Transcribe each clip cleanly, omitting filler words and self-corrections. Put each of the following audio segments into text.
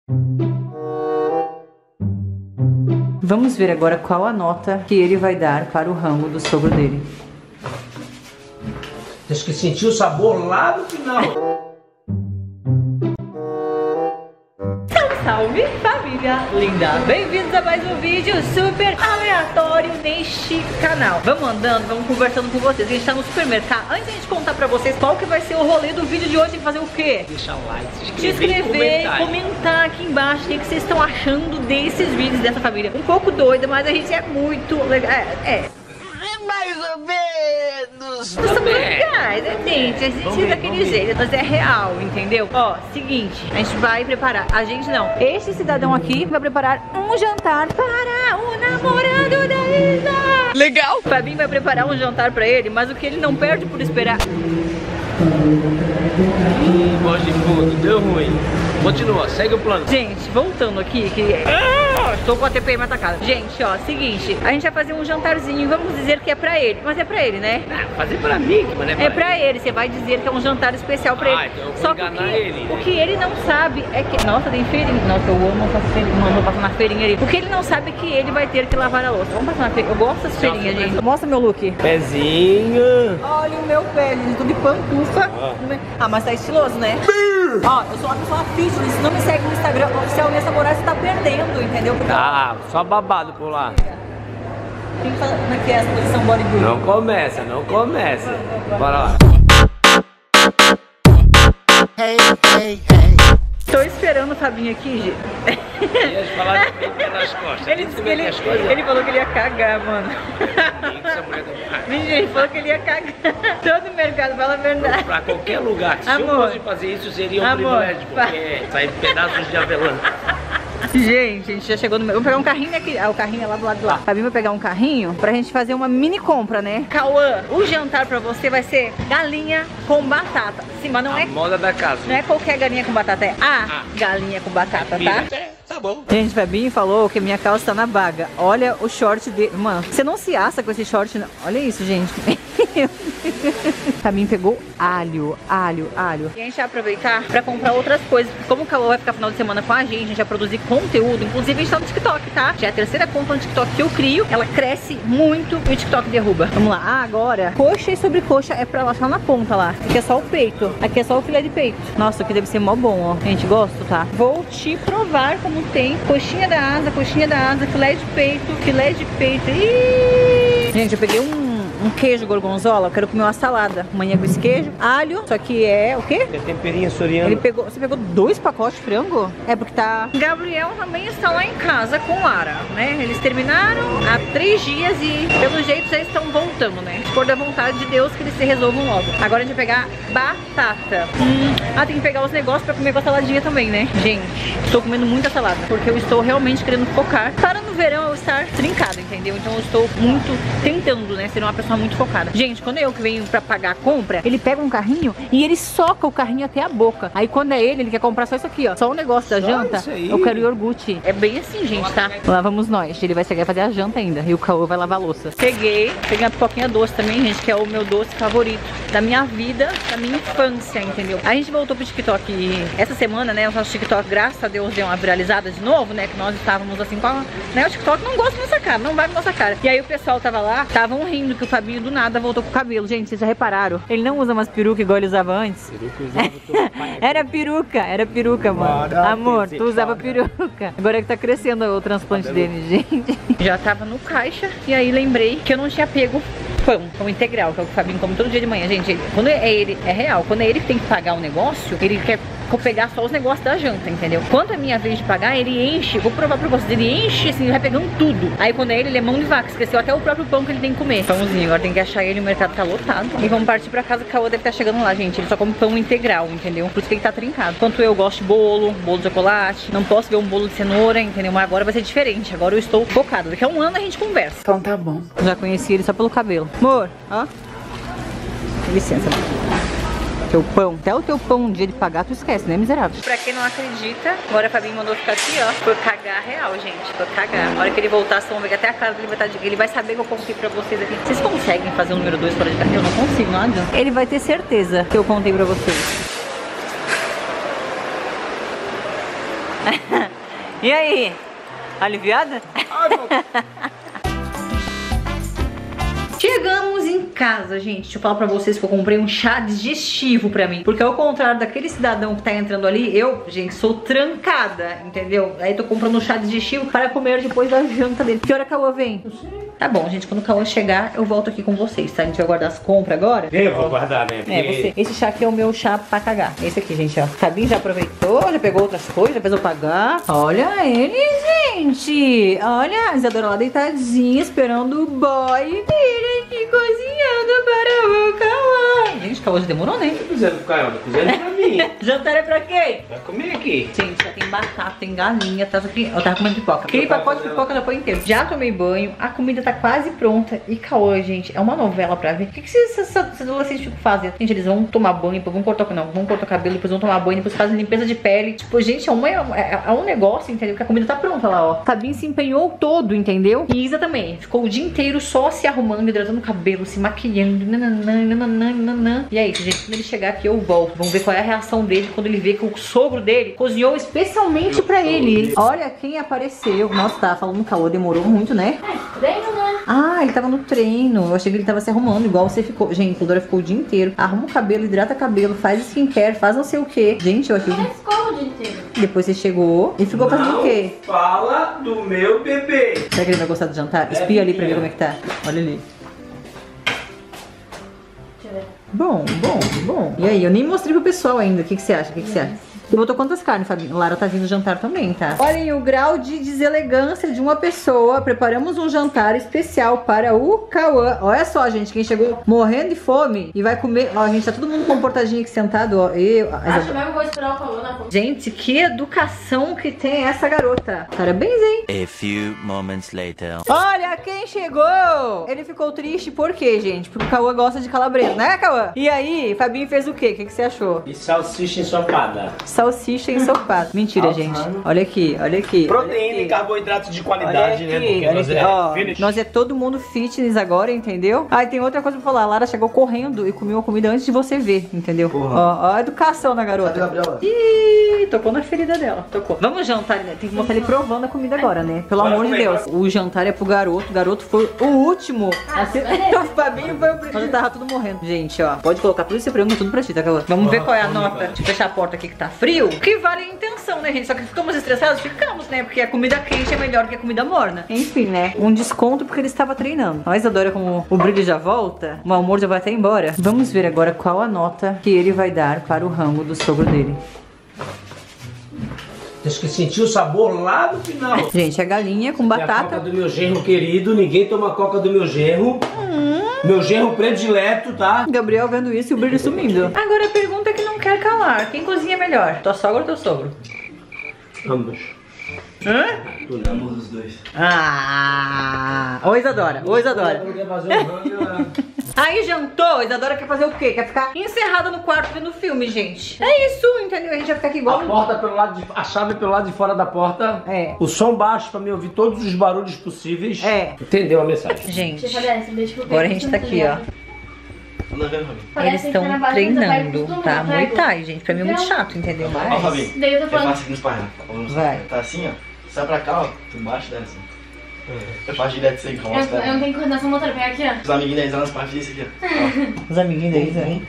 Vamos ver agora qual a nota que ele vai dar para o rango do sogro dele. Acho que sentiu o sabor lá no final. Salve família linda! Bem-vindos a mais um vídeo super aleatório neste canal. Vamos andando, vamos conversando com vocês. A gente tá no supermercado. Antes de a gente contar pra vocês qual que vai ser o rolê do vídeo de hoje, tem que fazer o quê? Deixa o like, se inscrever e comentar aqui embaixo o que vocês estão achando desses vídeos dessa família. Um pouco doida, mas a gente é muito legal. É mais ou menos. Nós somos legais, gente. A gente é daquele jeito, mas é real, entendeu? Ó, seguinte, a gente vai preparar. A gente não. Este cidadão aqui vai preparar um jantar para o namorado da Isa. Legal. O Fabinho vai preparar um jantar pra ele, mas o que ele não perde por esperar. Gosto de fogo, deu ruim. Continua, segue o plano. Gente, voltando aqui, que estou com a TPM atacada. Gente, ó, seguinte, a gente vai fazer um jantarzinho, vamos dizer que é pra ele. Mas é pra ele, né? Fazer pra mim, mas não é pra ele. Você vai dizer que é um jantar especial pra ele. Então eu vou só que enganar ele, né? O que ele não sabe é que... Nossa, tem feirinha. Nossa, eu amo essa feirinha. Mano, vou passar na feirinha ali. O que ele não sabe é que ele vai ter que lavar a louça. Vamos passar na feirinha. Eu gosto dessas feirinhas, gente. Mostra meu look. Pezinho. Olha o meu pé, gente. Tô de pantufa. Ah, mas tá estiloso, né? Ó, eu sou uma pessoa fitness. Se não me segue no Instagram oficial, minha namorada, você tá perdendo, entendeu? Porque só babado por lá. tem que fazer aqui essa posição bodybuilding. Não começa. Bora lá. Hey. Tô esperando o Fabinho aqui, gente. Ia falar de pé nas costas. Ele falou que ele ia cagar, mano. Ele falou que ele ia cagar. Todo mercado, fala a verdade. Pra qualquer lugar. Se eu fosse fazer isso, seria um privilégio. Porque sai pedaços de avelã. Gente, a gente já chegou no... Vamos pegar um carrinho aqui. O carrinho é lá do lado de lá. Fabinho vai pegar um carrinho pra gente fazer uma mini compra, né? Cauã, o jantar pra você vai ser galinha com batata. Sim, mas não é... moda da casa. Não é qualquer galinha com batata, é a galinha com batata, tá? Tá bom. Gente, Fabinho falou que minha calça tá na vaga. Olha o short dele. Mano, você não se assa com esse short, não. Olha isso, gente. Fabinho pegou alho. E a gente vai aproveitar pra comprar outras coisas. Como o Cauã vai ficar final de semana com a gente vai produzir conteúdo. Inclusive, a gente tá no TikTok, tá? Já é a terceira conta no TikTok que eu crio. Ela cresce muito e o TikTok derruba. Vamos lá. Agora, coxa e sobrecoxa é pra lá, só na ponta lá. Aqui é só o peito. Aqui é só o filé de peito. Nossa, aqui deve ser mó bom, ó. Gente, gosto, tá? Vou te provar como tem coxinha da asa, filé de peito. Ih! Gente, eu peguei um queijo gorgonzola, eu quero comer uma salada. Amanhã com esse queijo, alho, só que é o quê? É temperinho soriano. Você pegou 2 pacotes de frango? É porque tá... Gabriel também está lá em casa com Lara, né? Eles terminaram há 3 dias e pelo jeito já estão voltando, né? Se for da vontade de Deus que eles se resolvam logo. Agora a gente vai pegar batata. Tem que pegar os negócios pra comer com a saladinha também, né? Gente, estou comendo muita salada, porque eu estou realmente querendo focar para no verão eu estar trincada, entendeu? Então eu estou muito tentando, né? Ser uma pessoa muito focada. Gente, quando eu que venho pra pagar a compra, ele pega um carrinho e ele soca o carrinho até a boca. Aí quando é ele quer comprar só isso aqui, ó. Só o negócio da janta. Eu quero iogurte. É bem assim, gente, tá? Lá vamos nós. Ele vai chegar e fazer a janta ainda. E o Cauã vai lavar a louça. Peguei uma pipoquinha doce também, gente, que é o meu doce favorito da minha vida, da minha infância, entendeu? A gente voltou pro TikTok essa semana, né? O nosso TikTok, graças a Deus, deu uma viralizada de novo, né? Que nós estávamos assim com a... né? O TikTok não gosta da nossa cara, não vai com nossa cara. E aí o pessoal tava lá, estavam rindo que o Fabinho do nada voltou com o cabelo. Gente, vocês já repararam? Ele não usa mais peruca igual ele usava antes. Era peruca, mano. Amor, tu usava peruca. Agora é que tá crescendo o transplante dele, gente. Já tava no caixa e aí lembrei que eu não tinha pego pão integral, que é o que o Fabinho come todo dia de manhã, gente. Quando é real, quando é ele que tem que pagar o negócio, ele quer pegar só os negócios da janta, entendeu? Quando é minha vez de pagar, ele enche, vou provar pra vocês, ele enche assim, ele vai pegando tudo. Aí quando é ele é mão de vaca, esqueceu até o próprio pão que ele tem que comer. Pãozinho, agora tem que achar ele, o mercado tá lotado. E vamos partir pra casa, que o Cauã deve estar chegando lá, gente. Ele só come pão integral, entendeu? Por isso que ele tá trincado. Enquanto eu gosto de bolo de chocolate, não posso ver um bolo de cenoura, entendeu? Mas agora vai ser diferente, agora eu estou focada. Daqui a um ano a gente conversa. Então tá bom. Já conheci ele só pelo cabelo. Amor, ó. Licença, teu pão. Até o teu pão um dia de pagar, tu esquece, né, miserável? Pra quem não acredita, agora a Fabinho mandou ficar aqui, ó. Foi cagar real, gente. Foi cagar. Na hora que ele voltar, vocês vão ver que até a cara dele vai estar de... Ele vai saber que eu contei pra vocês aqui. Vocês conseguem fazer o número 2 fora de casa? Eu não consigo, não adianta. Ele vai ter certeza que eu contei pra vocês. E aí? Aliviada? Ai, meu... Chegamos em casa, gente. Deixa eu falar pra vocês que eu comprei um chá digestivo pra mim. Porque ao contrário daquele cidadão que tá entrando ali, eu, gente, sou trancada, entendeu? Aí tô comprando um chá digestivo para comer depois da janta dele. Que hora que a Cauã vem? Tá bom, gente, quando o Cauã chegar, eu volto aqui com vocês, tá? A gente vai guardar as compras agora. Eu vou guardar, né? É, você. Esse chá aqui é o meu chá pra cagar. Esse aqui, gente, ó. Fabinho já aproveitou, já pegou outras coisas, já fez eu pagar. Olha ele, gente. Olha, a Isadora lá deitadinha, esperando o boy dele aqui cozinhando para o Cauã. Gente, o Cauã já demorou, né? O que fizeram pro Cauã? Fizeram pra mim. Jantar é pra quem? Vai comer aqui. Gente, já tem batata, tem galinha, tá aqui. Eu tava comendo pipoca. Aquele pacote de pipoca já foi inteiro. Já tomei banho, a comida tá quase pronta. E Cauã, gente, é uma novela pra ver. O que esses adolescentes ficam fazendo? Gente, eles vão tomar banho, depois vão cortar o cabelo, depois vão tomar banho, depois fazem limpeza de pele. Tipo, gente, é um negócio, entendeu? Que a comida tá pronta lá, ó. Fabinho se empenhou todo, entendeu? E Isa também. Ficou o dia inteiro só se arrumando, hidratando o cabelo, se maquiando. Nananã. E aí, gente, quando ele chegar aqui, eu volto. Vamos ver qual é a reação dele quando ele vê que o sogro dele cozinhou especialmente pra ele. Olha quem apareceu. Nossa, tava falando que o Cauã demorou muito, né? Treino, né? Ah, ele tava no treino. Eu achei que ele tava se arrumando, igual você ficou. Gente, a Dora ficou o dia inteiro. Arruma o cabelo, hidrata o cabelo, faz skincare, faz não sei o que. Gente, eu achei que... Escova o dia inteiro. Depois você chegou e ficou fazendo o quê? Fala do meu bebê. Será que ele vai gostar do jantar? Espia ali pra ver como é que tá. Olha ali. Deixa eu ver. Bom. E aí, eu nem mostrei pro pessoal ainda. O que você acha? O que você acha? Você botou quantas carnes, Fabinho? Lara tá vindo jantar também, tá? Olhem o grau de deselegância de uma pessoa. Preparamos um jantar especial para o Cauã. Olha só, gente, quem chegou morrendo de fome e vai comer. Ó, gente, tá todo mundo comportadinho aqui sentado, ó. Acho que mesmo vou esperar o Cauã na conta. Gente, que educação que tem essa garota. Parabéns, hein? A few moments later. Olha quem chegou! Ele ficou triste por quê, gente? Porque o Cauã gosta de calabresa, né, Cauã? E aí, Fabinho fez o quê? O que você achou? E salsicha ensopada. Salsicha ensopada. Mentira, gente. Olha aqui, olha aqui. Proteína e carboidrato de qualidade, né? Porque Olha nós aqui, é ó. finish. Nós é todo mundo fitness agora, entendeu? Ah, e tem outra coisa pra falar. A Lara chegou correndo e comeu a comida antes de você ver, entendeu? Ó, a educação na garota. Ih, tocou na ferida dela. Tocou. Vamos jantar, né? Tem que mostrar ele provando a comida agora, né? Pelo amor de Deus. O jantar é pro garoto. O garoto foi o último. Assim, o Fabinho foi o primeiro. Nós tava tudo morrendo. Gente, ó. Pode colocar tudo esse programa tudo pra ti, tá, Cauã? Vamos ver qual é a nota. Deixa eu fechar a porta aqui que tá frio. Que vale a intenção, né, gente? Só que ficamos estressados? Ficamos, né? Porque a comida quente é melhor que a comida morna. Enfim, né? Um desconto porque ele estava treinando. Mas adora como o brilho já volta, o amor já vai até embora. Vamos ver agora qual a nota que ele vai dar para o rango do sogro dele. Acho que sentiu o sabor lá no final. Gente, a galinha com É a batata. coca do meu genro querido. Ninguém toma coca do meu genro. Meu genro predileto, tá? Gabriel vendo isso e o brilho sumindo. Agora a pergunta que não quer calar. Quem cozinha melhor? Tua sogra ou teu sogro? Ambos. Hã? Ambos os dois. Ah! Ô Isadora, ô Isadora. Aí jantou, Isadora quer fazer o quê? Quer ficar encerrada no quarto vendo filme, gente. É isso, entendeu? A gente vai ficar aqui igual... A porta pelo lado de... A chave pelo lado de fora da porta. É. O som baixo pra me ouvir todos os barulhos possíveis. É. Entendeu a mensagem? Gente, Deixa eu fazer essa, deixa eu ver. agora a gente tá aqui, ó. Eles estão treinando, tá? Muay Thai, gente. Pra mim é muito chato, entendeu? Ó, Fabinho, Daí eu tô eu falando. faço aqui nos parra. Vai. Tá assim, ó. Sai pra cá, ó. Tu embaixo dessa. Eu faço direto isso aí, com Eu não tenho coordenação motora, pega aqui, ó. os amiguinhos 10 anos fazem isso aqui, ó. Os amiguinhos deles, né?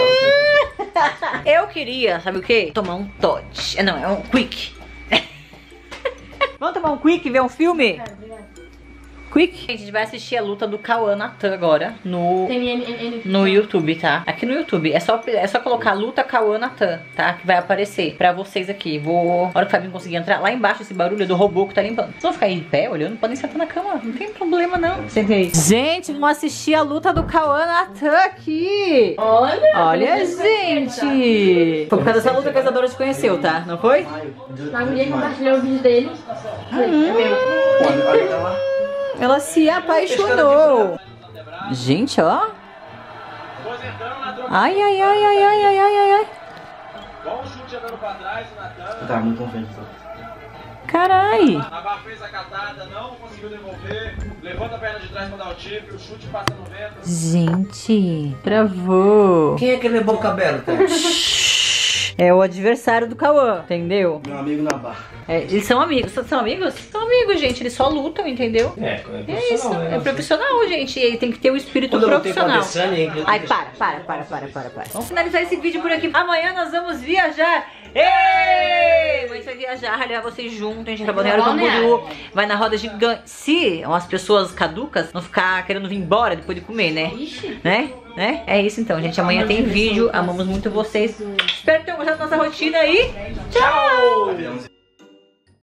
Eu queria, sabe o quê? Tomar um Todd. Não, é um Quick. Vamos tomar um Quick e ver um filme? Quick. Gente, a gente vai assistir a luta do Cauã Natan agora no YouTube, tá? Aqui no YouTube. É só colocar luta Cauã Natan, tá? Que vai aparecer pra vocês aqui. Vou... A hora que o Fabinho conseguir entrar, lá embaixo esse barulho é do robô que tá limpando. Vocês vão ficar aí em pé olhando? Podem sentar na cama. Não tem problema, não. Senta aí. Gente, vamos assistir a luta do Cauã Natan aqui. Olha, gente. Foi por causa dessa luta que a Isadora te conheceu, tá? Não foi? A mulher compartilhou o vídeo dele. Olha lá. Ela se apaixonou. Gente, ó. Ai, ai, ai, ai, ai, ai, ai, ai. Bom chute andando pra trás, o Natan. Tá muito confiante. Carai. A barra fez a catada, não conseguiu devolver. Levanta a perna de trás pra dar o tip, o chute passa no vento. Gente, travou. Quem é que levou o cabelo, tá? É o adversário do Cauã, entendeu? Meu amigo na barra. É, eles são amigos. São amigos? São amigos, gente. Eles só lutam, entendeu? É É isso. né? É profissional, gente. E ele tem que ter o espírito Quando eu lutei com a profissional. Adesanya, Ai, para. Vamos finalizar esse vídeo por aqui. Amanhã nós vamos viajar. Ei! Amanhã a gente vai viajar, levar vocês juntos. A gente vai pra Balneário Camboriú. Vai na roda gigante. Se as pessoas caducas não ficar querendo vir embora depois de comer, né? Ixi. Né? É isso então, gente. Amanhã tem vídeo. Amamos muito vocês. Espero que tenham gostado da nossa rotina aí. Tchau!